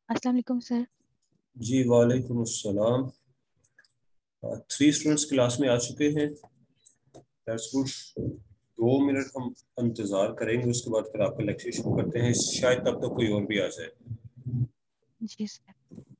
السلام علیکم سر. جی وعلیکم السلام. 3 اسٹوڈنٹس کلاس میں آ چکے ہیں. That's good. 2 منٹ ہم انتظار کریں گے, اس کے بعد پھر آپ کا لیکچر شروع کرتے ہیں. شاید تب تک کوئی اور بھی آ جائے. جی سر.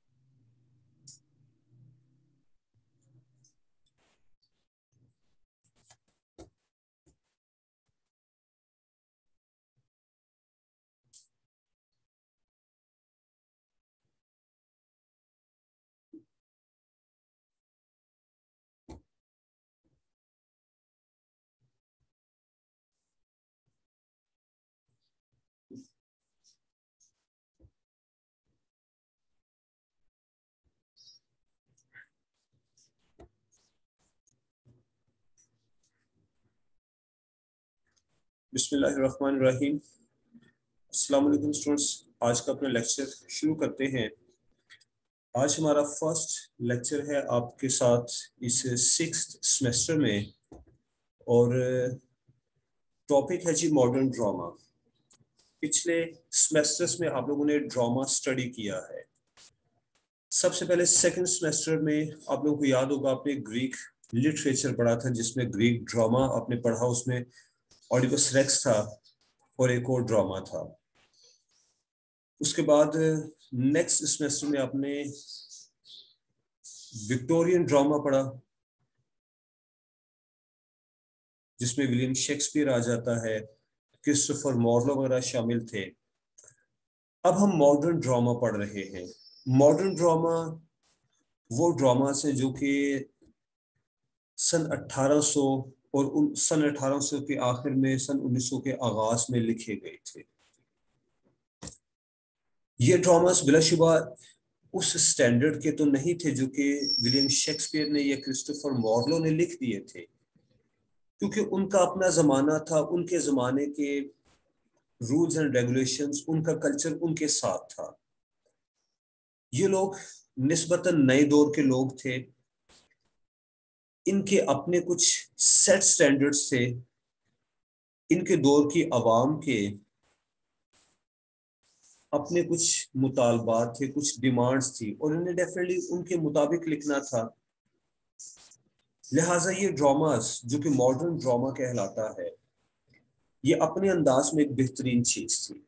بسم اللہ الرحمن الرحیم. السلام علیکم اسٹوڈنٹس. آج کا اپنا لیکچر شروع کرتے ہیں. آج ہمارا فرسٹ لیکچر ہے آپ کے ساتھ اس 6th سیمسٹر میں, اور ٹاپک ہے جی ماڈرن ڈراما. پچھلے سیمسٹرز میں آپ لوگوں نے ڈراما اسٹڈی کیا ہے. سب سے پہلے سیکنڈ سیمسٹر میں آپ لوگوں کو یاد ہوگا آپ نے گریک لٹریچر پڑھا تھا, جس میں گریک ڈراما آپ نے پڑھا. اس میں اوڈیپس ریکس تھا اور ایک اور ڈراما تھا. اس کے بعد نیکسٹ سیمسٹر میں آپ نے وکٹورین ڈراما پڑھا, جس میں ولیم شیکسپیئر آ جاتا ہے, کرسٹوفر مارلو وغیرہ شامل تھے. اب ہم ماڈرن ڈراما پڑھ رہے ہیں. ماڈرن ڈراما وہ ڈراماز ہیں جو کہ سن 1800 اور سن 1800 کے آخر میں, سن 1900 کے آغاز میں لکھے گئے تھے. یہ ڈراماز بلا شبہ اس سٹینڈرڈ کے تو نہیں تھے جو کہ ولیم شیکسپیئر نے یا کرسٹوفر مارلو نے لکھ دیے تھے, کیونکہ ان کا اپنا زمانہ تھا. ان کے زمانے کے رولز اینڈ ریگولیشنز, ان کا کلچر ان کے ساتھ تھا. یہ لوگ نسبتاً نئے دور کے لوگ تھے. ان کے اپنے کچھ سیٹ سٹینڈرڈز تھے. ان کے دور کی عوام کے اپنے کچھ مطالبات تھے, کچھ ڈیمانڈز تھی, اور انہیں ڈیفینیٹلی ان کے مطابق لکھنا تھا. لہٰذا یہ ڈراماز جو کہ ماڈرن ڈراما کہلاتا ہے, یہ اپنے انداز میں ایک بہترین چیز تھی.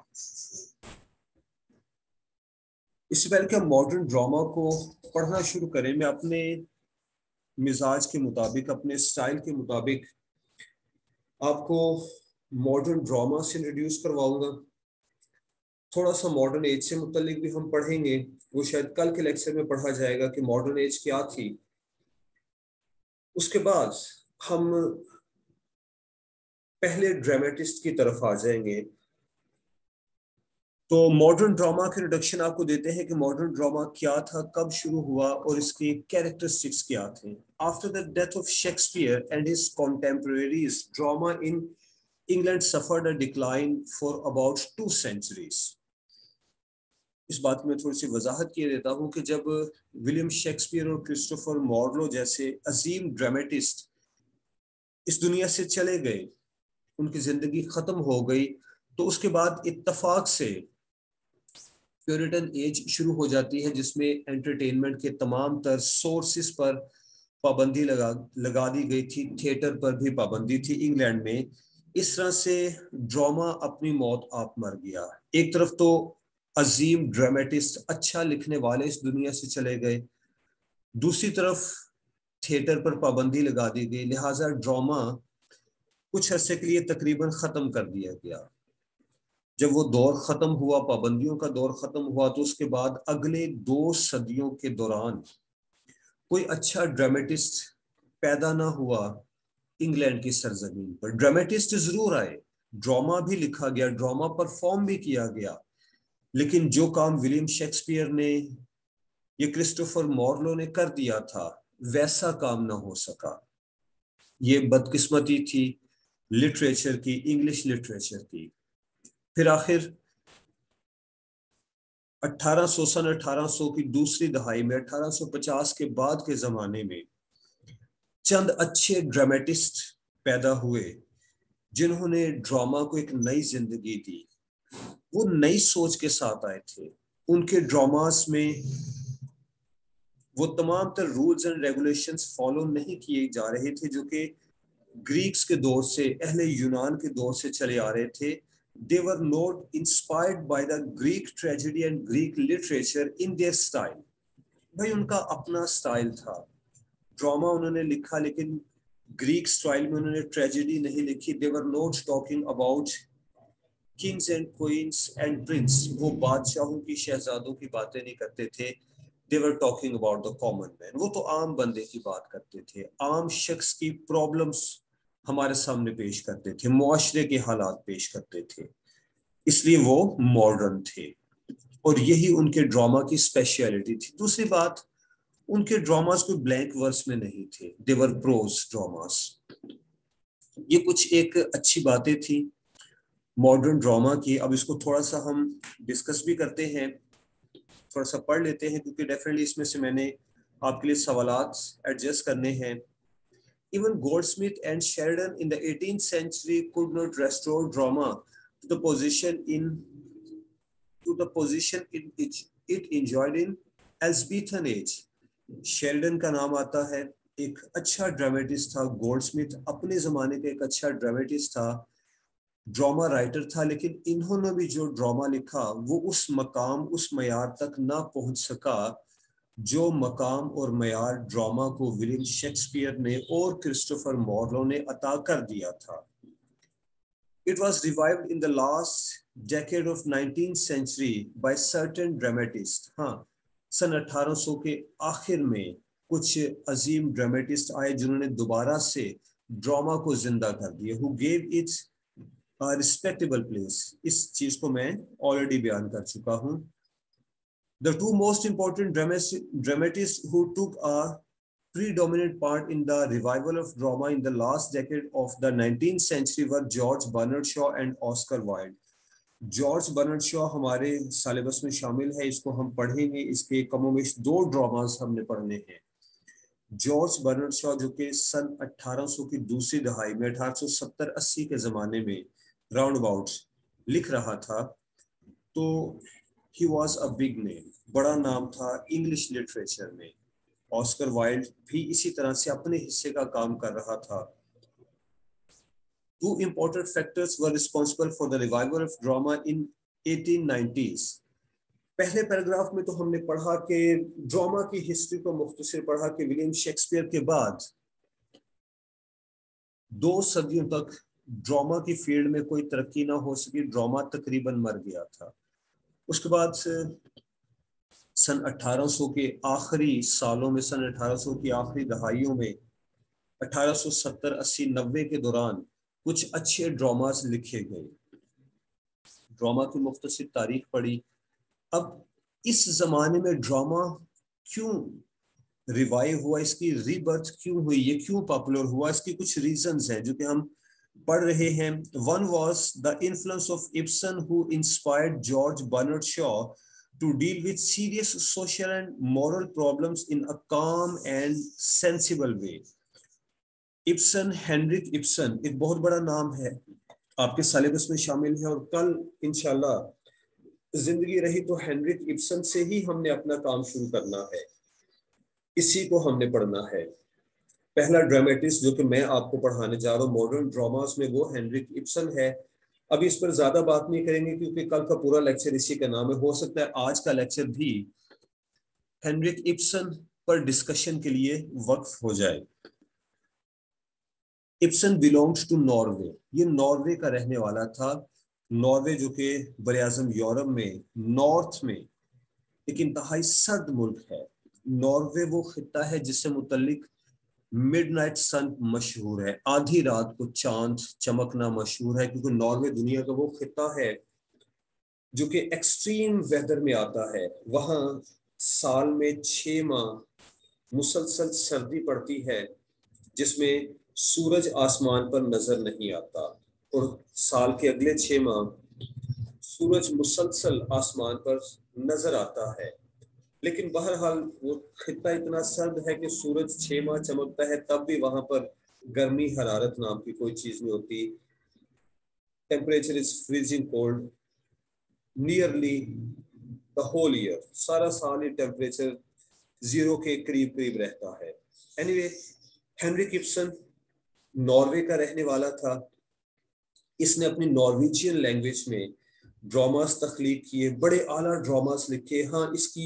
اس سے پہلے کہ ہم ماڈرن ڈراما کو پڑھنا شروع کریں, میں اپنے مزاج کے مطابق, اپنے سٹائل کے مطابق آپ کو ماڈرن ڈراما سے انٹروڈیوس کرواؤں گا. تھوڑا سا ماڈرن ایج سے متعلق بھی ہم پڑھیں گے, وہ شاید کل کے لیکچر میں پڑھا جائے گا کہ ماڈرن ایج کیا تھی. اس کے بعد ہم پہلے ڈرامیٹسٹ کی طرف آ جائیں گے. تو ماڈرن ڈراما کے انٹروڈکشن آپ کو دیتے ہیں کہ ماڈرن ڈراما کیا تھا, کب شروع ہوا, اور اس کی کیریکٹرسٹکس کیا تھے. After the death of Shakespeare and his contemporaries, drama in England suffered a decline for about 2 centuries. اس بات میں تھوڑی سی وضاحت کیے دیتا ہوں کہ جب ولیم شیکسپیئر اور کرسٹوفر مارلو جیسے عظیم ڈرامیٹسٹ اس دنیا سے چلے گئے, ان کی زندگی ختم ہو گئی, تو اس کے بعد اتفاق سے پیورٹن ایج شروع ہو جاتی ہے, جس میں انٹرٹینمنٹ کے تمام تر سورسز پر پابندی لگا دی گئی تھی. تھیٹر پر بھی پابندی تھی انگلینڈ میں. اس طرح سے ڈراما اپنی موت آپ مر گیا. ایک طرف تو عظیم ڈرامیٹسٹ, اچھا لکھنے والے اس دنیا سے چلے گئے, دوسری طرف تھیٹر پر پابندی لگا دی گئی. لہٰذا ڈراما کچھ عرصے کے لیے تقریباً ختم کر دیا گیا. جب وہ دور ختم ہوا, پابندیوں کا دور ختم ہوا, تو اس کے بعد اگلے 2 صدیوں کے دوران کوئی اچھا ڈرامیٹسٹ پیدا نہ ہوا انگلینڈ کی سرزمین پر. ڈرامیٹسٹ ضرور آئے, ڈراما بھی لکھا گیا, ڈراما پرفارم بھی کیا گیا, لیکن جو کام ولیم شیکسپیئر نے یا کرسٹوفر مارلو نے کر دیا تھا, ویسا کام نہ ہو سکا. یہ بدقسمتی تھی لٹریچر کی, انگلش لٹریچر کی. پھر آخر 1800 کی دوسری دہائی میں, 1850 کے بعد کے زمانے میں چند اچھے ڈرامیٹسٹ پیدا ہوئے جنہوں نے ڈراما کو ایک نئی زندگی دی. وہ نئی سوچ کے ساتھ آئے تھے, उनके ड्रामास में वो तमाम तर रूल्स एंड रेगुलेशंस फॉलो नहीं किए जा रहे थे जो कि ग्रीक्स के दौर से, अहले यूनान के दौर से चले आ रहे थे. They were not inspired by the Greek tragedy and Greek literature in their style. भाई उनका अपना स्टाइल था. ड्रामा उन्होंने लिखा लेकिन ग्रीक स्टाइल में उन्होंने ट्रेजेडी नहीं लिखी. They were not talking about kings and queens and prince. वो बादशाहों की, शहजादों की बातें नहीं करते थे. They were talking about the common man. वो तो आम बंदे की बात करते थे, आम शख्स की प्रॉब्लम्स हमारे सामने पेश करते थे, मुआशरे के हालात पेश करते थे. इसलिए वो मॉडर्न थे और यही उनके ड्रामा की स्पेशलिटी थी. दूसरी बात, उनके ड्रामास कोई ब्लैंक वर्स में नहीं थे. They were prose dramas. ये कुछ एक अच्छी बातें थी मॉडर्न ड्रामा की. अब इसको थोड़ा सा हम डिस्कस भी करते हैं, थोड़ा सा पढ़ लेते हैं क्योंकि डेफिनेटली इसमें से मैंने आपके लिए सवालात एडजस्ट करने हैं. Even Goldsmith and Sheridan in the 18th century could not restore drama to the position it enjoyed in Elizabethan age. Sheridan का नाम आता है, एक अच्छा ड्रामेटिस्ट था. गोल्डस्मिथ अपने जमाने का एक अच्छा ड्रामेटिस्ट था, ड्रामा राइटर था, लेकिन इन्होंने भी जो ड्रामा लिखा वो उस मकाम, उस मयार तक ना पहुंच सका जो मकाम और मयार ड्रामा को विलियम शेक्सपियर ने और क्रिस्टोफर मार्लो ने अता कर दिया था. It was revived in the last decade of 19th century by certain dramatists. हाँ, सन 1800 के आखिर में कुछ अजीम ड्रामेटिस्ट आए जिन्होंने दोबारा से ड्रामा को जिंदा कर दिया. Who gave it a respectable place. इस चीज को मैं ऑलरेडी बयान कर चुका हूँ. The two most important dramatists who took a predominant part in the revival of drama in the last decade of the 19th century were George Bernard Shaw and Oscar Wilde. George Bernard Shaw हमारे syllabus में शामिल है, इसको हम पढ़ेंगे. इसके कमोबेश 2 dramas हमने पढ़ने हैं. जॉर्ज बर्नार्ड शॉ जो कि सन 1800 की दूसरी दहाई में 1870-80 के जमाने में राउंड अबाउट लिख रहा था, तो he was a big name, बड़ा नाम था इंग्लिश लिटरेचर में. ऑस्कर वाइल्ड भी इसी तरह से अपने हिस्से का काम कर रहा था. Two important factors were responsible for the revival of drama in 1890s. पहले पैराग्राफ में तो हमने पढ़ा कि ड्रामा की हिस्ट्री को मुख्तसर पढ़ा कि विलियम शेक्सपियर के बाद 2 सदियों तक ड्रामा की फील्ड में कोई तरक्की ना हो सकी, ड्रामा तकरीबन मर गया था. उसके बाद सन 1800 के आखिरी सालों में, सन 1800 की आखिरी दहाइयों में 1870, 80, 90 के दौरान कुछ अच्छे ड्रामास लिखे गए. ड्रामा की मुख्तसर तारीख पढ़ी. अब इस जमाने में ड्रामा क्यों रिवाइव हुआ, इसकी रीबर्थ क्यों हुई, ये क्यों पॉपुलर हुआ, इसकी कुछ रीजंस हैं जो कि हम पढ़ रहे हैं. One was the influence of Ibsen who inspired George Bernard Shaw to deal with serious social and moral problems in a calm and sensible way. Ibsen, Henrik Ibsen एक बहुत बड़ा नाम है, आपके सिलेबस में शामिल है और कल इंशाल्लाह जिंदगी रही तो हेनरिक इब्सन से ही हमने अपना काम शुरू करना है, इसी को हमने पढ़ना है. पहला ड्रामेटिस्ट जो कि मैं आपको पढ़ाने जा रहा हूँ मॉडर्न ड्रामास में वो हेनरिक इब्सन है. अभी इस पर ज्यादा बात नहीं करेंगे क्योंकि कल का पूरा लेक्चर इसी का नाम है. हो सकता है आज का लेक्चर भी हेनरिक इब्सन पर डिस्कशन के लिए वक्फ हो जाए. Ibsen belongs to Norway. ये नॉर्वे का रहने वाला था. नॉर्वे जो कि बरआज़म यूरोप में नॉर्थ में एक इंतहाई सर्द मुल्क है. नॉर्वे वो खिता है जिससे मुतल्लिक मिडनाइट सन मशहूर है, आधी रात को चांद चमकना मशहूर है, क्योंकि नॉर्वे दुनिया का वो खिता है जो कि एक्सट्रीम वेदर में आता है. वहां साल में 6 माह मुसलसल सर्दी पड़ती है जिसमें सूरज आसमान पर नजर नहीं आता और साल के अगले 6 माह सूरज मुसलसल आसमान पर नजर आता है. लेकिन बहरहाल वो खिता इतना सर्द है कि सूरज 6 माह चमकता है तब भी वहां पर गर्मी हरारत नाम की कोई चीज नहीं होती. Temperature is freezing cold nearly the whole year, सारा साल ये टेम्परेचर 0 के करीब करीब रहता है. Anyway, हेनरिक इब्सन नॉर्वे का रहने वाला था. इसने अपनी नॉर्वेजियन लैंग्वेज में ड्रामास तख्लीक किए, बड़े आला ड्रामास लिखे. हाँ, इसकी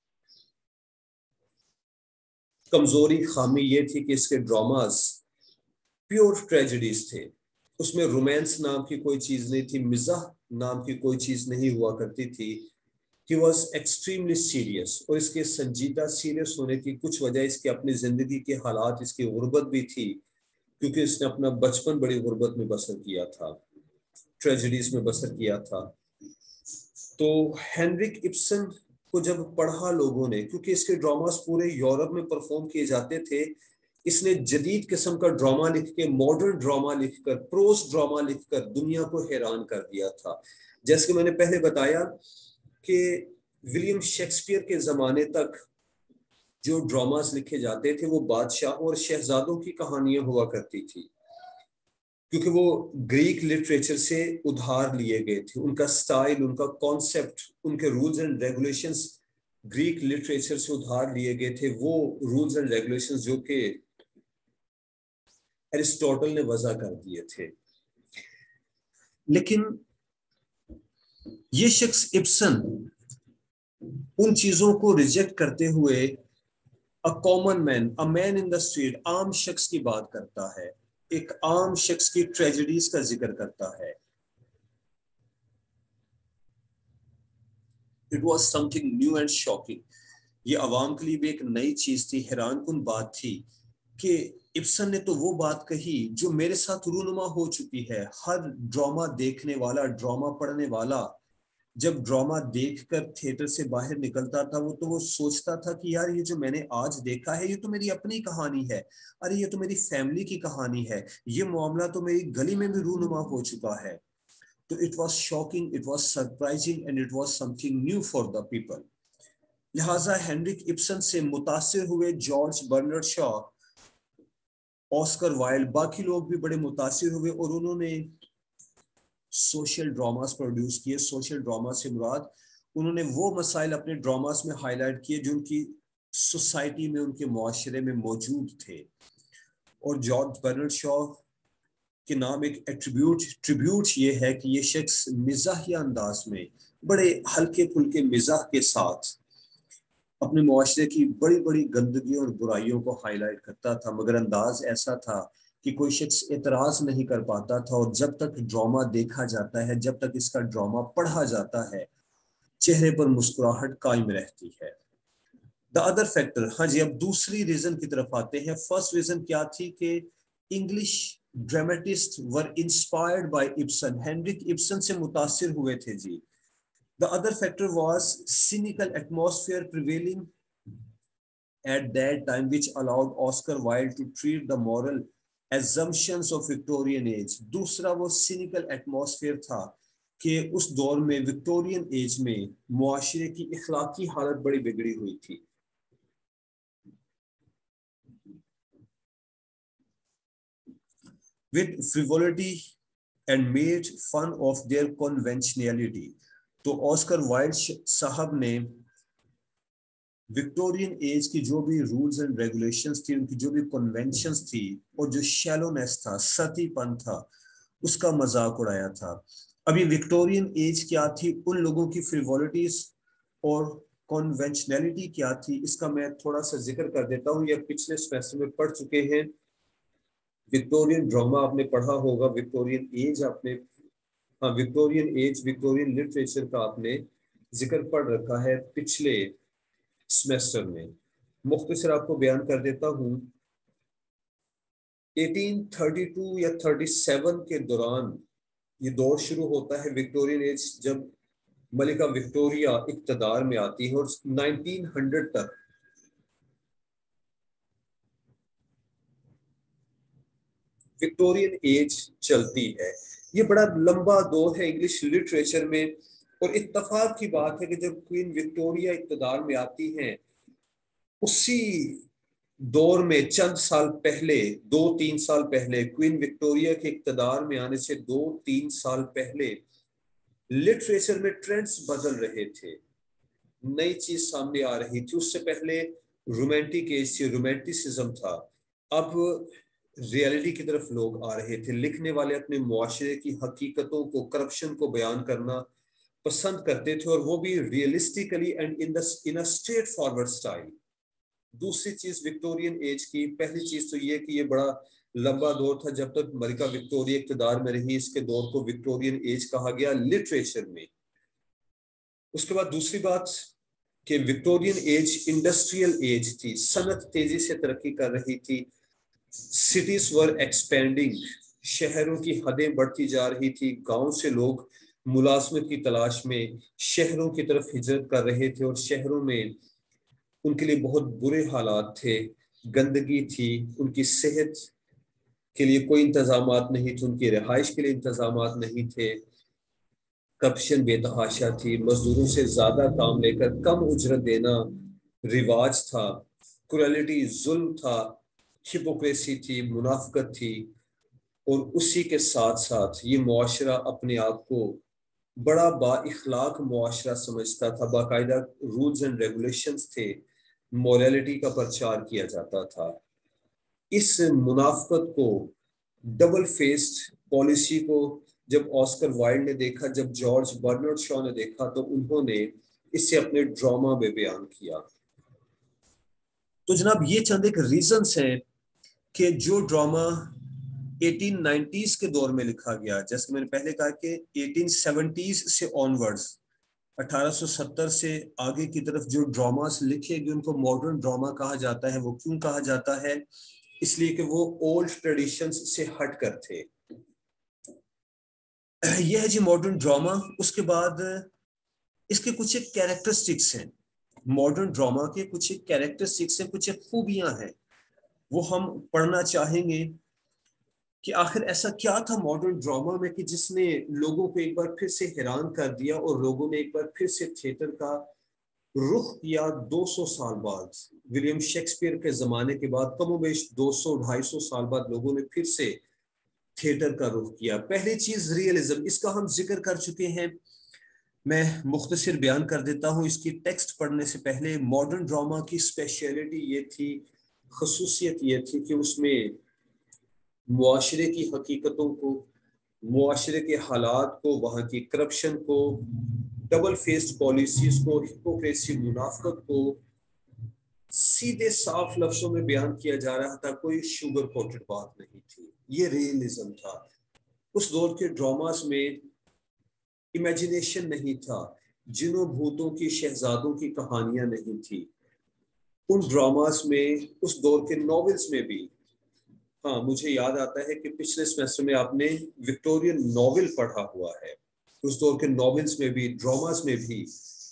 कमजोरी खामी ये थी कि इसके ड्रामास प्योर ट्रेजेडीज थे. उसमें रोमांस नाम की कोई चीज नहीं थी, मिजाह नाम की कोई चीज नहीं हुआ करती थी. He was extremely serious, और इसके संजीदा सीरियस होने की कुछ वजह इसके अपनी जिंदगी के हालात, इसकी गुर्बत भी थी, क्योंकि इसने अपना बचपन बड़ी गुर्बत में बसर किया था, ट्रेजेडीज में बसर किया था. तो हेनरिक इब्सन को जब पढ़ा लोगों ने, क्योंकि इसके ड्रामास पूरे यूरोप में परफॉर्म किए जाते थे, इसने जदीद किस्म का ड्रामा लिख के, मॉडर्न ड्रामा लिखकर, प्रोस ड्रामा लिखकर दुनिया को हैरान कर दिया था. जैसे कि मैंने पहले बताया कि विलियम शेक्सपियर के जमाने तक जो ड्रामास लिखे जाते थे वो बादशाहों और शहजादों की कहानियां हुआ करती थी, क्योंकि वो ग्रीक लिटरेचर से उधार लिए गए थे. उनका स्टाइल, उनका कॉन्सेप्ट, उनके rules and regulations Greek literature से उधार लिए गए थे. वो रूल्स एंड रेगुलेशंस जो कि एरिस्टोटल ने वज़ा कर दिए थे. लेकिन ये शख्स इब्सन उन चीजों को रिजेक्ट करते हुए a common man, a man in the street, आम शख्स की बात करता है, एक आम शख्स की ट्रेजेडीज का जिक्र करता है. It was something new and shocking. ये अवाम के लिए भी एक नई चीज थी, हैरानकुन बात थी कि इब्सन ने तो वो बात कही जो मेरे साथ रूनुमा हो चुकी है. हर ड्रामा देखने वाला, ड्रामा पढ़ने वाला जब ड्रामा देखकर थिएटर से बाहर निकलता था, वो सोचता था कि यार ये जो मैंने आज देखा है ये तो मेरी अपनी कहानी है, अरे ये तो मेरी फैमिली की कहानी है, ये मामला तो मेरी गली में भी रूनुमा हो चुका है. तो it was shocking, it was surprising and it was something new for the people. लिहाजा हेनरिक इब्सन से मुतासिर हुए George Bernard Shaw, Oscar Wilde, बाकी लोग भी बड़े मुतासिर हुए और उन्होंने सोशल ड्रामास प्रोड्यूस किए. सोशल ड्रामा से मुराद उन्होंने वो मसाइल अपने ड्रामास में हाईलाइट किए जो उनकी सोसाइटी में, उनके मुआशरे में मौजूद थे. और जॉर्ज बर्नार्ड शॉ के नाम एक ट्रिब्यूट ये है कि ये शख्स मिजाहिया अंदाज में, बड़े हल्के फुल्के मिजाह के साथ अपने मुआशरे की बड़ी बड़ी गंदगी और बुराइयों को हाईलाइट करता था, मगर अंदाज ऐसा था कि कोई शख्स एतराज नहीं कर पाता था. और जब तक ड्रामा देखा जाता है, जब तक इसका ड्रामा पढ़ा जाता है, चेहरे पर मुस्कुराहट कायम रहती है. द अदर फैक्टर, हाँ जी, अब दूसरी रीजन की तरफ आते हैं. फर्स्ट रीजन क्या थी कि English dramatist were inspired by Ibsen, Henrik Ibsen से मुतासिर हुए थे जी. The other factor was cynical atmosphere prevailing at that time, which allowed Oscar Wilde to treat the moral assumptions of Victorian age. दूसरा वो cynical atmosphere था कि उस दौर में, विक्टोरियन एज में, मुआशरे की इखलाकी हालत बड़ी बिगड़ी हुई थी. With frivolity and made fun of their conventionality. तो ऑस्कर वाइल्ड साहब ने विक्टोरियन एज की जो भी रूल्स एंड रेगुलेशंस थी, उनकी जो भी कन्वेंशंस थी, और जो शैलोनेस था, सतीपन था, उसका मजाक उड़ाया था. अभी विक्टोरियन एज क्या थी, उन लोगों की फ्रिवोलिटीज और कन्वेंशनैलिटी क्या थी, इसका मैं थोड़ा सा जिक्र कर देता हूँ. ये पिछले सेमेस्टर में पढ़ चुके हैं. विक्टोरियन ड्रामा आपने पढ़ा होगा, विक्टोरियन एज आपने, हाँ, विक्टोरियन एज, विक्टोरियन लिटरेचर का आपने जिक्र पढ़ रखा है पिछले सेमेस्टर में. मुख्तसर आपको बयान कर देता हूँ. 1832 या 37 के दौरान ये दौर शुरू होता है, विक्टोरियन एज, जब मलिका विक्टोरिया इक्तदार में आती है, और 1900 तक विक्टोरियन एज चलती है. ये बड़ा लंबा दौर है इंग्लिश लिटरेचर में. और इत्तफाक की बात है कि जब क्वीन विक्टोरिया इक्तदार में आती हैं, उसी दौर में चंद साल पहले, 2-3 साल पहले, क्वीन विक्टोरिया के इक्तदार में आने से 2-3 साल पहले लिटरेचर में ट्रेंड्स बदल रहे थे. نئی چیز سامنے آ رہی تھی. اس سے پہلے رومانٹک ایج تھی, رومانٹسزم تھا. اب ریئلٹی کی طرف لوگ آ رہے تھے. لکھنے والے اپنے معاشرے کی حقیقتوں کو, کرپشن کو بیان کرنا پسند کرتے تھے, اور وہ بھی realistically and in a straightforward style. دوسری چیز وکٹورین ایج کی, پہلی چیز تو یہ کہ یہ بڑا لمبا دور تھا جب تک ملکہ وکٹوریہ اقتدار میں رہی. اس کے دور کو وکٹورین ایج کہا گیا لٹریچر میں. اس کے بعد دوسری بات کہ وکٹورین ایج انڈسٹریل ایج تھی, صنعت تیزی سے ترقی کر رہی تھی. سٹیز ور ایکسپینڈنگ, شہروں کی حدیں بڑھتی جا رہی تھی. گاؤں سے لوگ ملازمت کی تلاش میں شہروں کی طرف ہجرت کر رہے تھے, اور شہروں میں ان کے لیے بہت برے حالات تھے. گندگی تھی, ان کی صحت کے لیے کوئی انتظامات نہیں تھے, ان کی رہائش کے لیے انتظامات نہیں تھے. کرپشن بے تحاشا تھی, مزدوروں سے زیادہ کام لے کر کم اجرت دینا رواج تھا. کرولیٹی, ظلم تھا. ہپوکریسی تھی, منافقت تھی. اور اسی کے ساتھ ساتھ یہ معاشرہ اپنے آپ کو بڑا با اخلاق معاشرہ سمجھتا تھا. باقاعدہ رولز اینڈ ریگولیشنز تھے, موریلٹی کا پرچار کیا جاتا تھا. اس منافقت کو, ڈبل فیسڈ پالیسی کو جب آسکر وائلڈ نے دیکھا, جب جارج برنارڈ شاء نے دیکھا, تو انہوں نے اسے اپنے ڈراما میں بیان کیا. تو جناب یہ چند ایک ریزنز ہیں کہ جو ڈراما 1890s کے دور میں لکھا گیا, جیسے کہ میں نے پہلے کہا کہ 1870s سے آنورڈز, 1870 سے آگے کی طرف جو ڈراماز لکھے گئے ان کو ماڈرن ڈراما کہا جاتا ہے. وہ کیوں کہا جاتا ہے؟ اس لیے کہ وہ اولڈ ٹریڈیشنز سے ہٹ کر تھے. یہ ہے جی ماڈرن ڈراما. اس کے بعد اس کے کچھ ایک کیریکٹرسٹکس ہیں, ماڈرن ڈراما کے کچھ ایک کیریکٹرسٹکس ہیں, کچھ ایک خوبیاں ہیں, وہ ہم پڑھنا چاہیں گے کہ آخر ایسا کیا تھا ماڈرن ڈراما میں کہ جس نے لوگوں کو ایک بار پھر سے حیران کر دیا, اور لوگوں نے ایک بار پھر سے تھیٹر کا رخ کیا 200 سال بعد. ولیم شیکسپیئر کے زمانے کے بعد کم و بیش 200-250 سال بعد لوگوں نے پھر سے تھیٹر کا رخ کیا. پہلی چیز ریئلزم, اس کا ہم ذکر کر چکے ہیں, میں مختصر بیان کر دیتا ہوں اس کی ٹیکسٹ پڑھنے سے پہلے. ماڈرن ڈراما کی اسپیشلٹی یہ تھی, خصوصیت یہ تھی کہ اس میں معاشرے کی حقیقتوں کو, معاشرے کے حالات کو, وہاں کی کرپشن کو, ڈبل فیسڈ پالیسیز کو, ہپوکریسی, منافقت کو سیدھے صاف لفظوں میں بیان کیا جا رہا تھا. کوئی شوگر کوٹڈ بات نہیں تھی. یہ ریئلزم تھا. اس دور کے ڈراماز میں امیجنیشن نہیں تھا, جنوں بھوتوں کی, شہزادوں کی کہانیاں نہیں تھی. ان ڈراماز میں, اس دور کے ناولز میں بھی, ہاں مجھے یاد آتا ہے کہ پچھلے سیمسٹر میں آپ نے وکٹورین ناول پڑھا ہوا ہے, اس دور کے ناولز میں بھی, ڈراماز میں بھی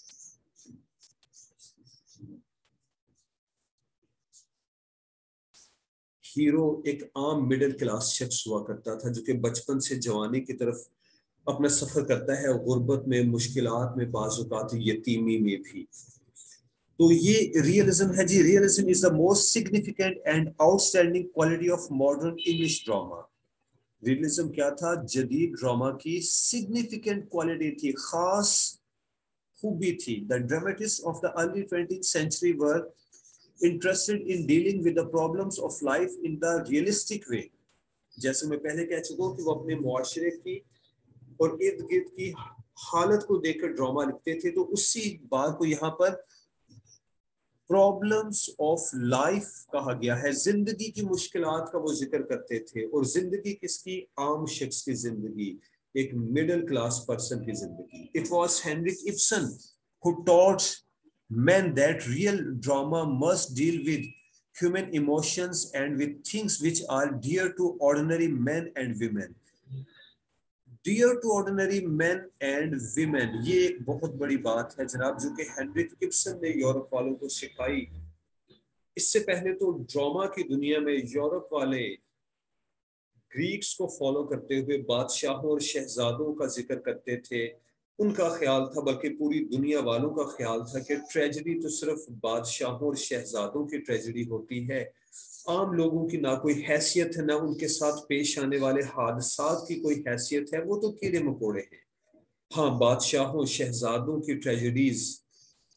ہیرو ایک عام مڈل کلاس شخص ہوا کرتا تھا جو کہ بچپن سے جوانی کی طرف اپنا سفر کرتا ہے, غربت میں, مشکلات میں, بعض اوقات یتیمی میں بھی. تو یہ ریئلزم ہے جی. Realism is the most significant and outstanding quality of modern English drama. Realism کیا تھا؟ جدید ڈراما کی سگنیفیکنٹ کوالٹی تھی, خاص خوبی تھی. The dramatists of the early 20th century were interested in dealing with the problems of life in the realistic way. جیسے میں پہلے کہہ چکا ہوں کہ وہ اپنے معاشرے کی اور ارد گرد کی حالت کو دیکھ کر ڈراما لکھتے تھے. تو اسی بات کو یہاں پر پرابلمس آف لائف کہا گیا ہے. زندگی کی مشکلات کا وہ ذکر کرتے تھے. اور زندگی کس کی؟ عام شخص کی زندگی, ایک مڈل کلاس پرسن کی زندگی. It was Henrik Ibsen who taught men that real drama must deal with human emotions and with things which are dear to ordinary men and women. Dear to ordinary men and women, یہ ایک بہت بڑی بات ہے جناب, جو کہ Heinrich Ibsen نے یورپ والوں کو سکھائی. اس سے پہلے تو ڈراما کی دنیا میں یورپ والے گریکس کو فالو کرتے ہوئے بادشاہوں اور شہزادوں کا ذکر کرتے تھے. ان کا خیال تھا, بلکہ پوری دنیا والوں کا خیال تھا کہ ٹریجڈی تو صرف بادشاہوں اور شہزادوں کی ٹریجڈی ہوتی ہے, عام لوگوں کی نہ کوئی حیثیت ہے, نہ ان کے ساتھ پیش آنے والے حادثات کی کوئی حیثیت ہے, وہ تو کیڑے مکوڑے ہیں. ہاں بادشاہوں, شہزادوں کی ٹریجڈیز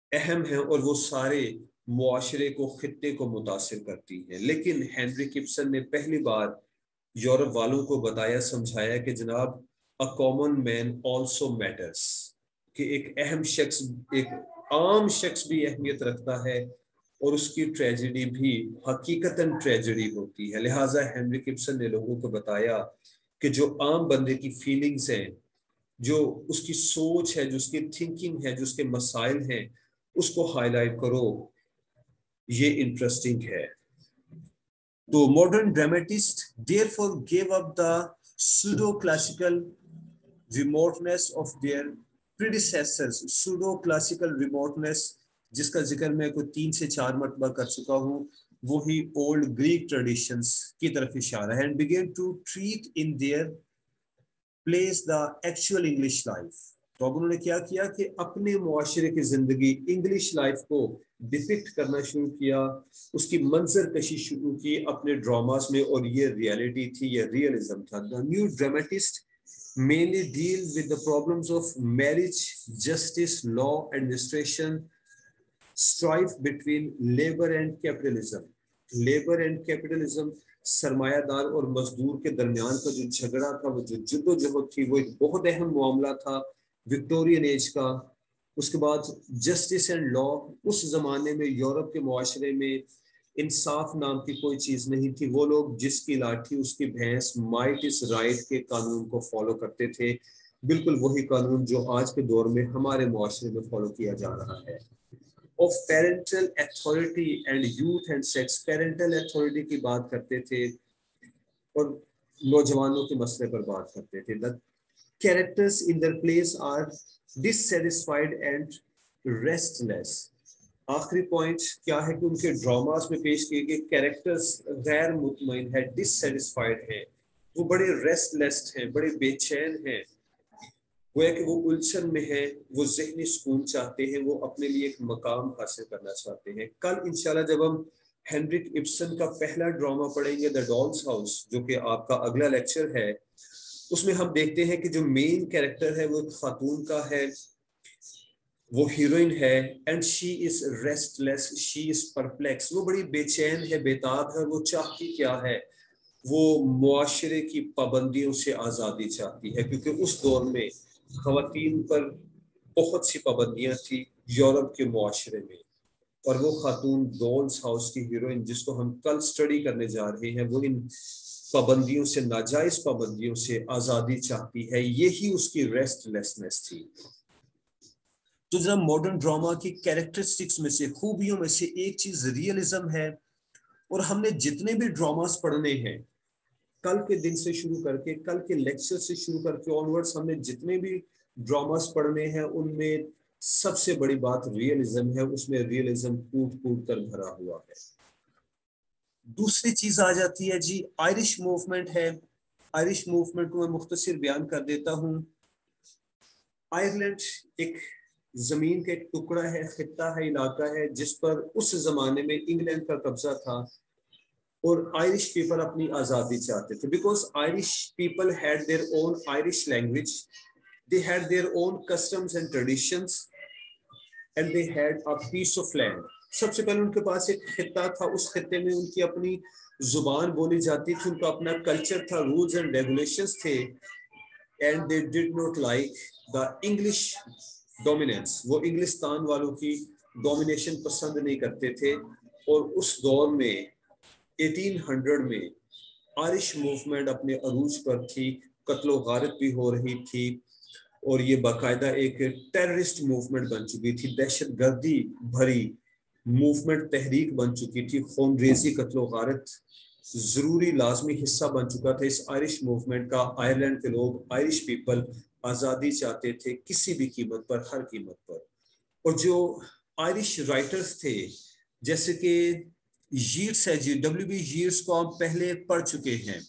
اہم ہیں اور وہ سارے معاشرے کو خطے کو متاثر کرتی ہیں. لیکن ہینری کپسن نے پہلی بار یورپ والوں کو بتایا سمجھایا کہ جناب a common man also matters, کہ ایک اہم شخص ایک عام شخص بھی اہمیت رکھتا ہے اور اس کی ٹریجڈی بھی حقیقتاً ٹریجڈی ہوتی ہے. لہٰذا ہینری کپسن نے لوگوں کو بتایا کہ جو عام بندے کی فیلنگز ہیں, جو اس کی سوچ ہے, جو اس کی تھنکنگ ہے, جو اس کے مسائل ہیں, اس کو ہائی لائٹ کرو, یہ انٹرسٹنگ ہے. تو modern dramatists therefore gave up the pseudo-classical remoteness of their predecessors. Pseudo-classical remoteness جس کا ذکر میں کوئی 3 سے 4 مرتبہ کر چکا ہوں, وہی اولڈ گریک ٹریڈیشنز کی طرف اشارہ ہے, and began to treat in their place the actual English life. تو اب انہوں نے کیا کیا کہ اپنے معاشرے کی زندگی انگلش لائف کو ڈپکٹ کرنا شروع کیا, اس کی منظر کشی شروع کی اپنے ڈراماز میں, اور یہ ریالٹی تھی, یہ ریئلزم تھا. The new dramatist mainly deal with the problems of marriage, justice, law, administration, strife between labor and capitalism. Labour and capitalism, سرمایہ دار اور مزدور کے درمیان کا جو جھگڑا تھا, وہ جو جد و جہد تھی, وہ ایک بہت اہم معاملہ تھا وکٹورین ایج کا. اس کے بعد جسٹس اینڈ لا, اس زمانے میں یورپ کے معاشرے میں انصاف نام کی کوئی چیز نہیں تھی. وہ لوگ جس کی لاٹھی اس کی بھینس, مائٹ از رائٹ کے قانون کو فالو کرتے تھے, بالکل وہی قانون جو آج کے دور میں ہمارے معاشرے میں فالو کیا جا رہا ہے. of parental authority and youth and sex. parental authority کی بات کرتے تھے اور نوجوانوں کے مسئلے پر بات کرتے تھے. the characters in their place are dissatisfied and restless. آخری پوائنٹ کیا ہے کہ ان کے ڈراماز میں پیش کیے گئے کیریکٹرز غیر مطمئن ہے, ڈسسیٹسفائیڈ ہیں, وہ بڑے ریسٹ لیس ہیں, بڑے بے چین ہیں, گویا کہ وہ الجھن میں ہیں, وہ ذہنی سکون چاہتے ہیں, وہ اپنے لیے ایک مقام حاصل کرنا چاہتے ہیں. کل انشاءاللہ جب ہم ہینری ابسن کا پہلا ڈرامہ پڑھیں گے دا ڈالز ہاؤس, جو کہ آپ کا اگلا لیکچر ہے, اس میں ہم دیکھتے ہیں کہ جو مین کیریکٹر ہے وہ ایک خاتون کا ہے, وہ ہیروئن ہے, اینڈ شی از ریسٹ لیس, شی از پرپلیکس, وہ بڑی بے چین ہے, بےتاب ہے. وہ چاہتی کیا ہے؟ وہ معاشرے کی پابندیوں سے آزادی چاہتی ہے, کیونکہ اس دور میں خواتین پر بہت سی پابندیاں تھی یورپ کے معاشرے میں. اور وہ خاتون ڈالز ہاؤس کی ہیروئن جس کو ہم کل سٹڈی کرنے جا رہے ہیں, وہ ان پابندیوں سے, ناجائز پابندیوں سے آزادی چاہتی ہے. یہی اس کی ریسٹ لیسنس تھی. تو جناب ماڈرن ڈراما کی کیریکٹرسٹکس میں سے, خوبیوں میں سے ایک چیز ریئلزم ہے, اور ہم نے جتنے بھی ڈراماز پڑھنے ہیں کل کے دن سے شروع کر کے, کل کے لیکچر سے شروع کر کے آنورڈز, ہم نے جتنے بھی ڈراماز پڑھنے ہیں ان میں سب سے بڑی بات ریئلزم ہے, اس میں ریئلزم کوٹ کوٹ کر بھرا ہوا ہے. دوسری چیز آ جاتی ہے جی آئرش موومنٹ ہے. آئرش موومنٹ کو میں مختصر بیان کر دیتا ہوں. آئرلینڈ ایک زمین کا ایک ٹکڑا ہے, خطہ ہے, علاقہ ہے, جس پر اس زمانے میں انگلینڈ کا قبضہ تھا, اور آئرش پیپل اپنی آزادی چاہتے تھے. Because Irish people had their own Irish language, they had their own customs and traditions, and they had a piece of land. سب سے پہلے ان کے پاس ایک خطہ تھا, اس خطے میں ان کی اپنی زبان بولی جاتی تھی, ان کا اپنا کلچر تھا, رولز اینڈ ریگولیشنز تھے, and they did not like the English dominance. وہ انگلستان والوں کی ڈومینیشن پسند نہیں کرتے تھے. اور اس دور میں 1800 میں آئرش موومنٹ اپنے عروج پر تھی, قتل و غارت بھی ہو رہی تھی, اور یہ باقاعدہ ایک ٹیررسٹ موومنٹ بن چکی تھی, دہشت گردی بھری موومنٹ, تحریک بن چکی تھی. خون ریزی, قتل و غارت ضروری لازمی حصہ بن چکا تھا اس آئرش موومنٹ کا. آئرلینڈ کے لوگ, آئرش پیپل آزادی چاہتے تھے کسی بھی قیمت پر, ہر قیمت پر. اور جو آئرش رائٹرز تھے جیسے کہ ییٹس ہے جی, ڈبلیو بی ییٹس کو ہم پہلے پڑھ چکے ہیں.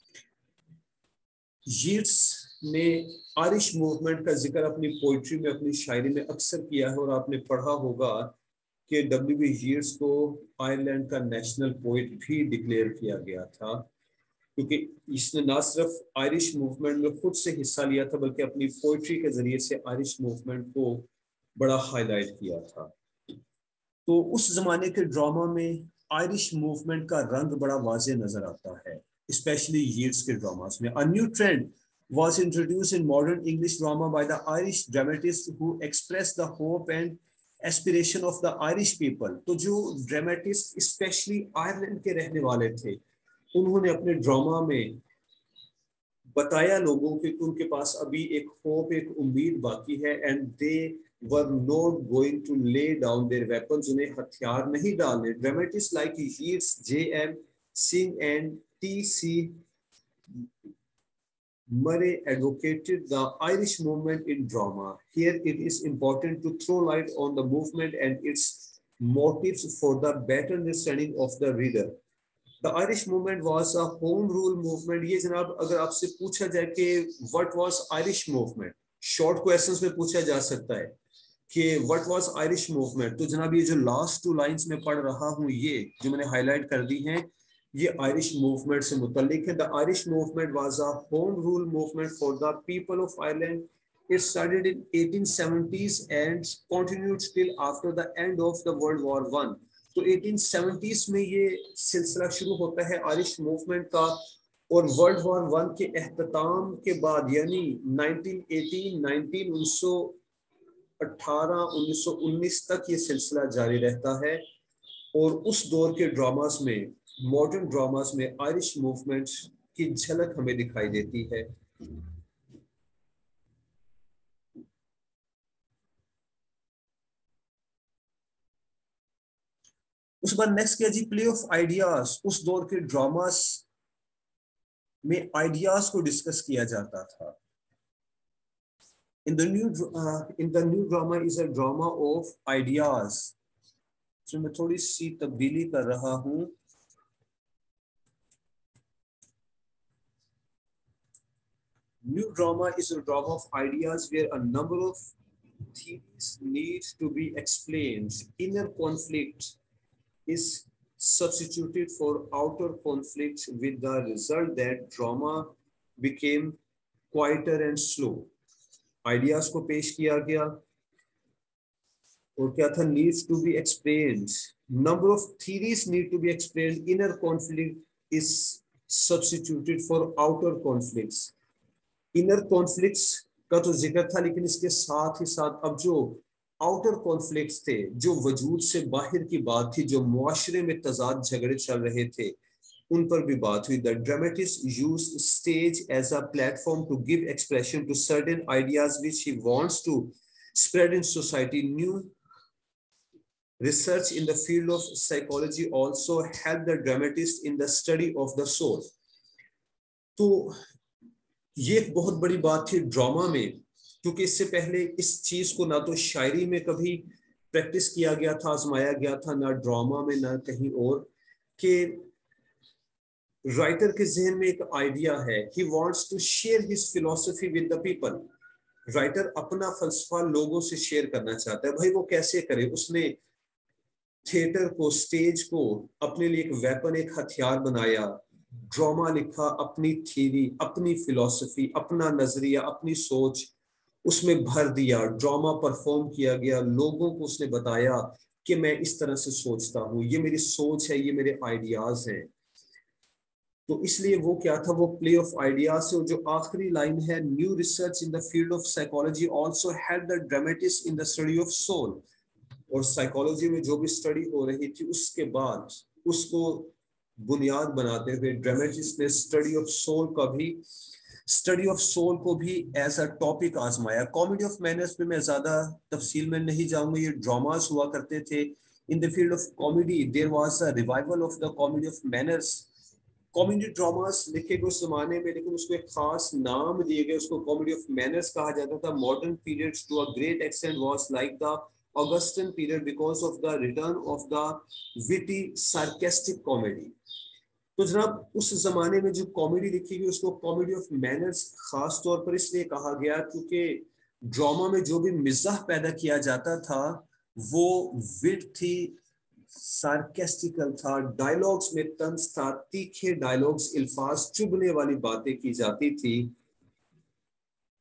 ییٹس نے آئرش موومنٹ کا ذکر اپنی پوئٹری میں, اپنی شاعری میں اکثر کیا ہے, اور آپ نے پڑھا ہوگا کہ ڈبلیو بی ییٹس کو آئرلینڈ کا نیشنل پوئٹ بھی ڈکلیئر کیا گیا تھا, کیونکہ اس نے نہ صرف آئرش موومنٹ میں خود سے حصہ لیا تھا بلکہ اپنی پوئٹری کے ذریعے سے آئرش موومنٹ کو بڑا ہائی لائٹ کیا تھا. تو اس زمانے کے ڈراما میں آئرش موومنٹ کا رنگ بڑا واضح نظر آتا ہے, اسپیشلی ییٹس کے ڈراماز میں. A new trend was introduced in modern English drama by the Irish dramatists who expressed the hope and aspiration of the Irish people. تو جو ڈرامٹسٹ اسپیشلی آئرلینڈ کے رہنے والے تھے, انہوں نے اپنے ڈراما میں بتایا لوگوں کہ ان کے پاس ابھی ایک ہوپ, ایک امید باقی ہے, and they were not going to lay down their weapons. انہیں ہتھیار نہیں ڈالنے. Dramatists like Yeats, J.M. Singh and T.C. Murray advocated the Irish movement in drama. Here it is important to throw light on the movement and its motives for the better understanding of the reader. The Irish movement was a home rule movement. یہ جناب اگر آپ سے پوچھا جائے کہ what was Irish movement, short questions میں پوچھا جا سکتا ہے کہ what was Irish movement, تو جناب یہ جو last 2 lines میں پڑھ رہا ہوں, یہ جو میں نے ہائی لائٹ کر دی ہیں, یہ Irish movement سے متعلق ہے. The Irish movement was a home rule movement for the people of Ireland. It started in 1870s and continued till after the end of the World War I. تو 1870s میں یہ سلسلہ شروع ہوتا ہے آئرش موومنٹ کا, اور world war 1 کے اختتام کے بعد یعنی 1919 تک یہ سلسلہ جاری رہتا ہے. اور اس دور کے ڈراماز میں, ماڈرن ڈراماز میں آئرش موومنٹ کی جھلک ہمیں دکھائی دیتی ہے. اس بعد نیکسٹ کیا جی, پلے آف آئیڈیاز. اس دور کے ڈراماز میں آئیڈیاز کو ڈسکس کیا جاتا تھا. In the new drama is a drama of ideas. So میں تھوڑی سی تبدیلی کر رہا ہوں. New drama is a drama of ideas where a number of themes need to be explained. Inner conflict is substituted for outer conflict, with the result that drama became quieter and slow. Ideas کو پیش کیا گیا اور کیا تھا, needs to be explained. Number of theories need to be explained. Inner conflict is substituted for outer conflicts. Inner conflicts کا تو ذکر تھا, لیکن اس کے ساتھ ہی ساتھ اب جو آؤٹر کانفلکٹس تھے, جو وجود سے باہر کی بات تھی, جو معاشرے میں تضاد جھگڑے چل رہے تھے, ان پر بھی بات ہوئی. The dramatist used stage as a platform to give expression to certain ideas which he wants to spread in society. New research in the field of psychology also helped the dramatist in the study of the soul. تو یہ ایک بہت بڑی بات تھی drama میں, کیونکہ اس سے پہلے اس چیز کو نہ تو شاعری میں کبھی پریکٹس کیا گیا تھا, آزمایا گیا تھا, نہ ڈراما میں, نہ کہیں اور, کہ رائٹر کے ذہن میں ایک آئیڈیا ہے, he wants to share his philosophy with the people. Writer اپنا فلسفہ لوگوں سے شیئر کرنا چاہتا ہے. بھائی وہ کیسے کرے؟ اس نے تھیٹر کو, سٹیج کو اپنے لیے ایک ویپن, ایک ہتھیار بنایا. ڈراما لکھا, اپنی تھیری, اپنی فلسفی, اپنا نظریہ, اپنی سوچ اس میں بھر دیا. ڈراما پرفارم کیا گیا, لوگوں کو اس نے بتایا کہ میں اس طرح سے سوچتا ہوں, یہ میری سوچ ہے, یہ میرے آئیڈیاز ہیں. تو اس لیے وہ کیا تھا, وہ پلے آف آئیڈیاز سے. جو آخری لائن ہے, new research in the field of psychology also help the dramatist in the study of soul. اور سائیکالوجی میں جو بھی اسٹڈی ہو رہی تھی, اس کے بعد اس کو بنیاد بناتے ہوئے ڈرامٹسٹ نے اسٹڈی آف سول کو بھی ایز اے ٹاپک آزمایا. کامیڈی آف مینرز پہ میں زیادہ تفصیل میں نہیں جاؤں گا, یہ ڈراماز ہوا کرتے تھے. In the field of comedy there was a revival of the comedy of manners. Comedy dramas لکھے گئے اس زمانے میں, لیکن اس کو ایک خاص نام دیے گئے, اس کو کامیڈی آف مینرز کہا جاتا تھا. Modern period to a great extent was like the Augustan period because of the return of the witty sarcastic comedy. تو جناب اس زمانے میں جو کامیڈی لکھی گئی اس کو کامیڈی آف مینرز خاص طور پر اس لیے کہا گیا کیونکہ ڈراما میں جو بھی مزاح پیدا کیا جاتا تھا وہ وٹ تھی, سارکیسٹیکل تھا, ڈائلاگز میں طنز تھا, تیکھے ڈائلاگز, الفاظ چبھنے والی باتیں کی جاتی تھی.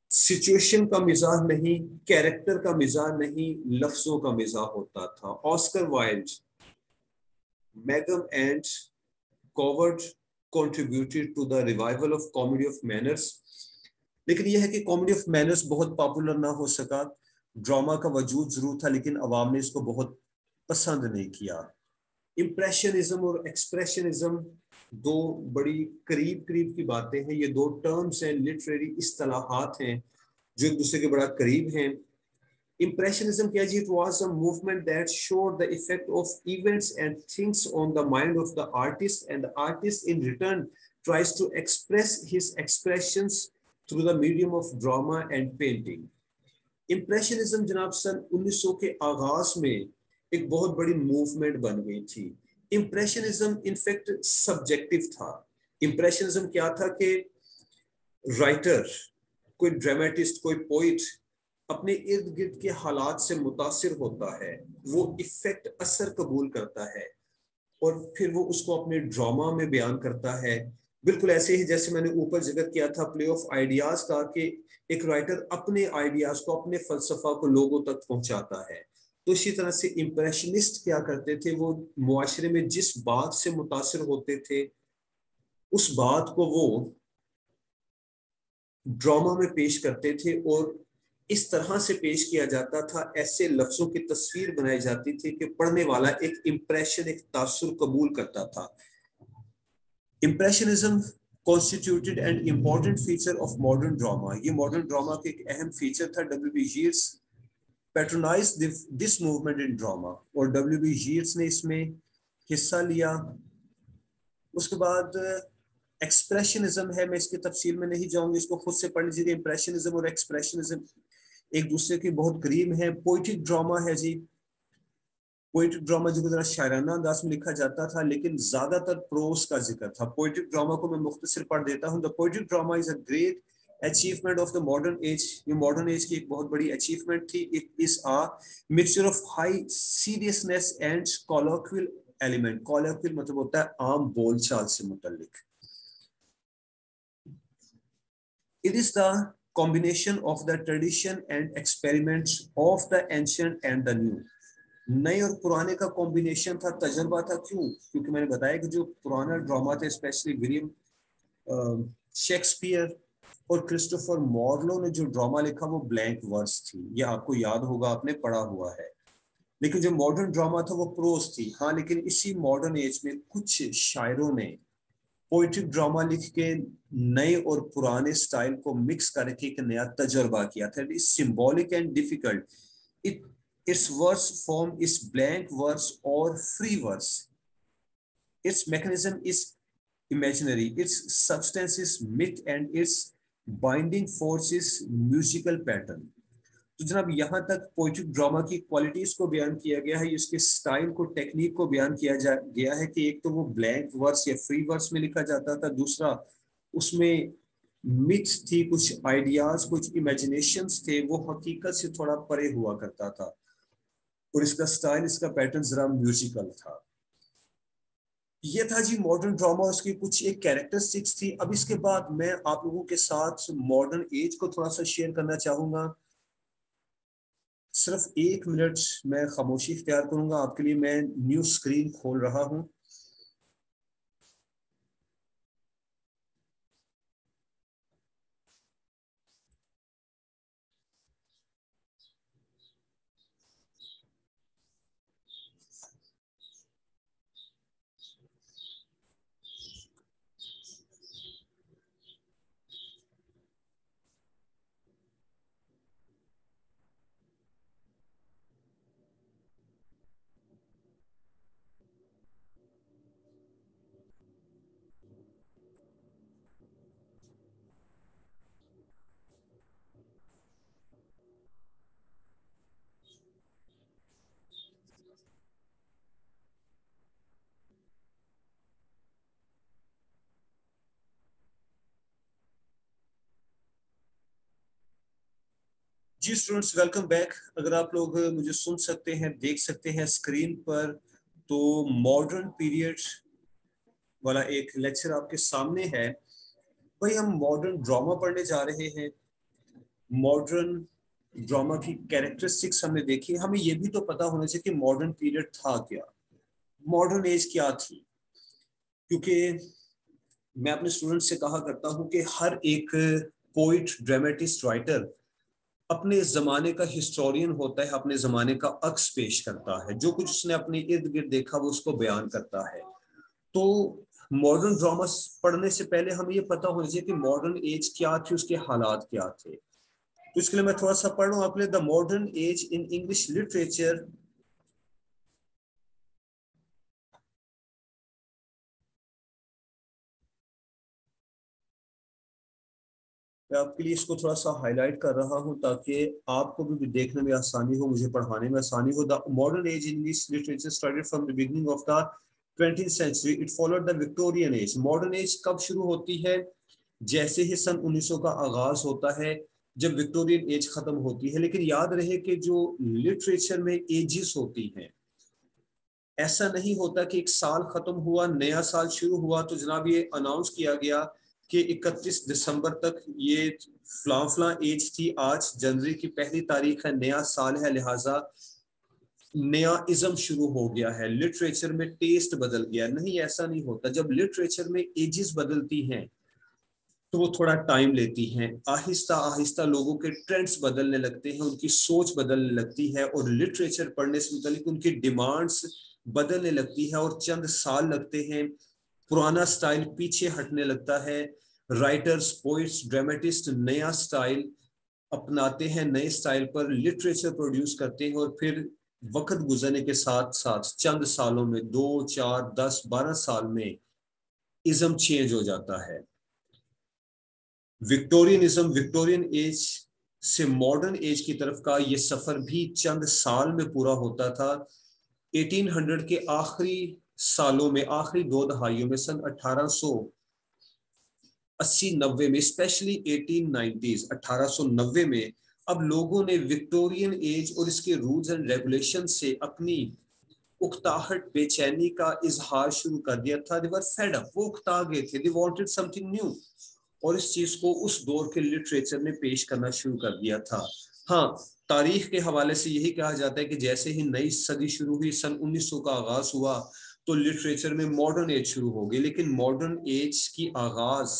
सिचुएशन का मिजाज नहीं, कैरेक्टर का मिजाज नहीं, लफ्जों का मिजाज होता था. ऑस्कर वाइल्ड, मैगम and Coward contributed to the revival of comedy of manners. लेकिन यह है कि कॉमेडी ऑफ मैनर्स बहुत पॉपुलर ना हो सका. ड्रामा का वजूद जरूर था लेकिन अवाम ने इसको बहुत पसंद नहीं किया. इम्प्रेशनिज्म और एक्सप्रेशनिज्म दो बड़ी करीब करीब की बातें हैं. ये दो टर्म्स हैं, लिटरेरी इस्तिलाहात हैं जो एक दूसरे के बड़ा करीब हैं. Impressionism क्या जी? It was a movement that showed the effect of events and things on the mind of the artist, and the artist in return tries to express his expressions through the medium of drama and painting. Impressionism जनाब सन 1900 के आगाज में एक बहुत बड़ी movement बन गई थी. Impressionism in fact subjective था. Impressionism क्या था कि राइटर, कोई ड्रामेटिस्ट, कोई पोइट अपने इर्द गिर्द के हालात से मुतासिर होता है, वो इफेक्ट असर कबूल करता है और फिर वो उसको अपने ड्रामा में बयान करता है. बिल्कुल ऐसे ही जैसे मैंने ऊपर जिक्र किया था प्ले ऑफ आइडियाज का, कि एक राइटर अपने आइडियाज को, अपने फलसफा को लोगों तक पहुंचाता है. तो इसी तरह से इम्प्रेशनिस्ट क्या करते थे, वो मुआशरे में जिस बात से मुतासिर होते थे उस बात को वो ड्रामा में पेश करते थे और इस तरह से पेश किया जाता था, ऐसे लफ्जों की तस्वीर बनाई जाती थी कि पढ़ने वाला एक इम्प्रेशन, एक तासुर कबूल करता था. Impressionism constituted an important feature of modern drama. ये मॉडर्न ड्रामा का एक अहम फीचर था. W.B. Yeats patronized this movement in drama और W.B. Yeats ने इसमें हिस्सा लिया. उसके बाद एक्सप्रेशनिज्म है, मैं इसकी तफसील में नहीं जाऊंगी, इसको खुद से पढ़ लीजिएगा. इम्प्रेशनिज्म और एक्सप्रेशनिज्म एक दूसरे के बहुत करीब है. पोइटिक ड्रामा है जी. पोइटिक ड्रामा जो जरा शायराना अंदाज में लिखा जाता था लेकिन ज्यादातर प्रोस का जिक्र था. पोइटिक ड्रामा को मैं मुख्तसर पढ़ देता हूँ. The poetic drama is a great achievement of the modern age. ये मॉडर्न एज की एक बहुत बड़ी अचीवमेंट थी. It is a mixture of high seriousness and colloquial element. Colloquial मतलब होता है आम बोलचाल से मुतल्लिक. It is the combination of the tradition and experiments of the ancient and the new. नए और पुराने का कॉम्बिनेशन था, तजर्बा था. क्यों? क्योंकि मैंने बताया कि जो पुराना ड्रामा था, स्पेशली विलियम शेक्सपियर और क्रिस्टोफर मॉर्लो ने जो ड्रामा लिखा वो ब्लैंक वर्स थी. ये आपको याद होगा, आपने पढ़ा हुआ है. लेकिन जो मॉडर्न ड्रामा था वो प्रोज थी. हाँ, लेकिन इसी मॉडर्न एज में कुछ शायरों ने पोइट्रिक ड्रामा लिख के नए और पुराने स्टाइल को मिक्स करके एक नया तजर्बा किया था. It is symbolic and difficult. Its verse form is blank verse or free verse. Its mechanism is imaginary. Its substance is myth and its binding force is musical pattern. तो जनाब यहाँ तक पोइट्रिक ड्रामा की qualities को बयान किया गया है, इसके स्टाइल को, टेक्निक को बयान किया गया है कि एक तो वो ब्लैंक वर्स या फ्री वर्स में लिखा जाता था, दूसरा उसमें मिथ्स थी, कुछ आइडियाज, कुछ इमेजिनेशंस थे, वो हकीकत से थोड़ा परे हुआ करता था और इसका स्टाइल, इसका पैटर्न जरा म्यूजिकल था. ये था जी मॉडर्न ड्रामा, उसकी कुछ एक कैरेक्टरिस्टिक्स थी. अब इसके बाद मैं आप लोगों के साथ मॉडर्न एज को थोड़ा सा शेयर करना चाहूंगा. सिर्फ 1 मिनट मैं खामोशी इख्तियार करूंगा आपके लिए. मैं न्यू स्क्रीन खोल रहा हूं. जी स्टूडेंट्स, वेलकम बैक. अगर आप लोग मुझे सुन सकते हैं, देख सकते हैं स्क्रीन पर, तो मॉडर्न पीरियड वाला एक लेक्चर आपके सामने है. भाई हम मॉडर्न ड्रामा पढ़ने जा रहे हैं. ماڈرن ڈراما کی کیریکٹرسٹکس ہم نے دیکھی. ہمیں یہ بھی تو پتا ہونا چاہیے کہ ماڈرن پیریڈ تھا کیا, ماڈرن ایج کیا تھی, کیونکہ میں اپنے اسٹوڈنٹ سے کہا کرتا ہوں کہ ہر ایک پوئٹ, ڈرامٹسٹ, رائٹر اپنے زمانے کا ہسٹورین ہوتا ہے, اپنے زمانے کا عکس پیش کرتا ہے, جو کچھ اس نے اپنے ارد گرد دیکھا وہ اس کو بیان کرتا ہے. تو ماڈرن ڈراما پڑھنے سے پہلے ہمیں یہ پتا ہونا چاہیے کہ ماڈرن ایج کیا تھی, اس کے حالات کیا تھے. تو اس کے لیے میں تھوڑا سا پڑھ رہا ہوں آپ کے لیے. The modern age in English literature میں آپ کے لیے اس کو تھوڑا سا ہائی لائٹ کر رہا ہوں تاکہ آپ کو بھی دیکھنے میں آسانی ہو, مجھے پڑھانے میں آسانی ہو. The modern age in English literature started from the beginning of the 20th century. It followed the Victorian age. Modern age کب شروع ہوتی ہے؟ جیسے ہی سن 1900 کا آغاز ہوتا ہے, جب وکٹورین ایج ختم ہوتی ہے. لیکن یاد رہے کہ جو لٹریچر میں ایجز ہوتی ہیں, ایسا نہیں ہوتا کہ ایک سال ختم ہوا, نیا سال شروع ہوا تو جناب یہ اناؤنس کیا گیا کہ 31 دسمبر تک یہ فلاں فلاں ایج تھی, آج جنوری کی پہلی تاریخ ہے, نیا سال ہے, لہٰذا نیا ازم شروع ہو گیا ہے, لٹریچر میں ٹیسٹ بدل گیا. نہیں, ایسا نہیں ہوتا. جب لٹریچر میں ایجز بدلتی ہیں تو وہ تھوڑا ٹائم لیتی ہیں, آہستہ آہستہ لوگوں کے ٹرینڈز بدلنے لگتے ہیں, ان کی سوچ بدلنے لگتی ہے, اور لٹریچر پڑھنے سے متعلق ان کی ڈیمانڈز بدلنے لگتی ہے, اور چند سال لگتے ہیں, پرانا سٹائل پیچھے ہٹنے لگتا ہے. رائٹرز, پوئٹس, ڈرامٹسٹ نیا سٹائل اپناتے ہیں, نئے سٹائل پر لٹریچر پروڈیوس کرتے ہیں, اور پھر وقت گزرنے کے ساتھ ساتھ چند سالوں میں 2, 4, 10, 12 سال میں ازم چینج ہو جاتا ہے. وکٹورینزم, وکٹورین ایج سے ماڈرن ایج کی طرف کا یہ سفر بھی چند سال میں پورا ہوتا تھا. 1800 کے آخری سالوں میں, آخری 2 دہائیوں میں, سن 1880-90 میں, اسپیشلی 1890s 1890 میں, اب لوگوں نے وکٹورین ایج اور اس کے رولز اینڈ ریگولیشن سے اپنی اکتاہٹ, بے چینی کا اظہار شروع کر دیا تھا. they were fed up, وہ اکتا گئے تھے, they wanted something new, اور اس چیز کو اس دور کے لٹریچر نے پیش کرنا شروع کر دیا تھا. ہاں, تاریخ کے حوالے سے یہی کہا جاتا ہے کہ جیسے ہی نئی صدی شروع ہوئی, سن 1900 کا آغاز ہوا, تو لٹریچر میں ماڈرن ایج شروع ہو گئی. لیکن ماڈرن ایج کی آغاز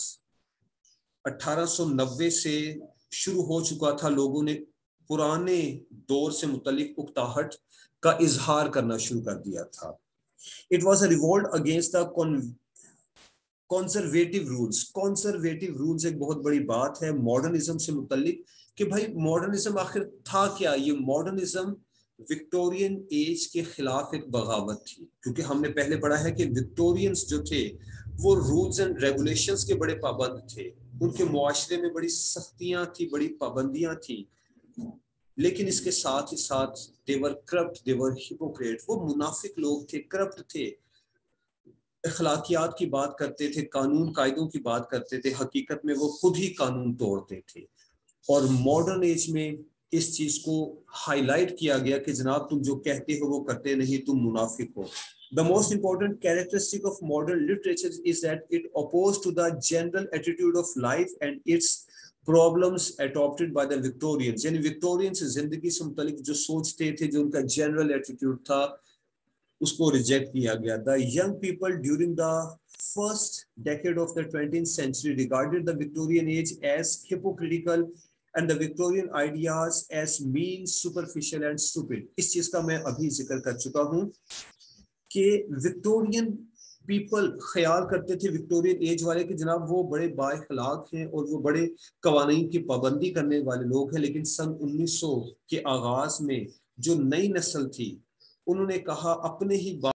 1890 سے شروع ہو چکا تھا. لوگوں نے پرانے دور سے متعلق اکتاہٹ کا اظہار کرنا شروع کر دیا تھا. It was a revolt against the conservative rules. Conservative rules ایک بہت بڑی بات ہے ماڈرنزم سے متعلق, کہ بھائی ماڈرنزم آخر تھا کیا. یہ ماڈرنزم وکٹورین ایج کے خلاف ایک بغاوت تھی, کیونکہ ہم نے پہلے پڑھا ہے کہ وکٹورینز جو تھے وہ رولز اینڈ ریگولیشنز کے بڑے پابند تھے, ان کے معاشرے میں بڑی سختیاں تھیں, بڑی پابندیاں تھیں, لیکن اس کے ساتھ ہی ساتھ they were corrupt, they were hypocrite, وہ منافق لوگ تھے, کرپٹ تھے, اخلاقیات کی بات کرتے تھے, قانون قاعدوں کی بات کرتے تھے, حقیقت میں وہ خود ہی قانون توڑتے تھے. اور ماڈرن ایج میں اس چیز کو ہائی لائٹ کیا گیا کہ جناب تم جو کہتے ہو وہ کرتے نہیں, تم منافق ہو. The most important characteristic of modern literature is that it opposed to the general attitude of life and its problems adopted by the Victorians. یعنی وکٹورینز زندگی سے متعلق جو سوچتے تھے, جو ان کا جنرل ایٹیٹیوڈ تھا, اس کو ریجیکٹ کیا گیا. The young people during the first decade of the 20th century regarded the Victorian age as hypocritical and the Victorian ideas as mean, superficial and stupid. اس چیز کا میں ابھی ذکر کر چکا ہوں کہ وکٹورین پیپل خیال کرتے تھے, وکٹورین ایج والے, کہ جناب وہ بڑے با اخلاق ہیں اور وہ بڑے قوانین کی پابندی کرنے والے لوگ ہیں. لیکن سن 1900 کے آغاز میں جو نئی نسل تھی, انہوں نے کہا اپنے ہی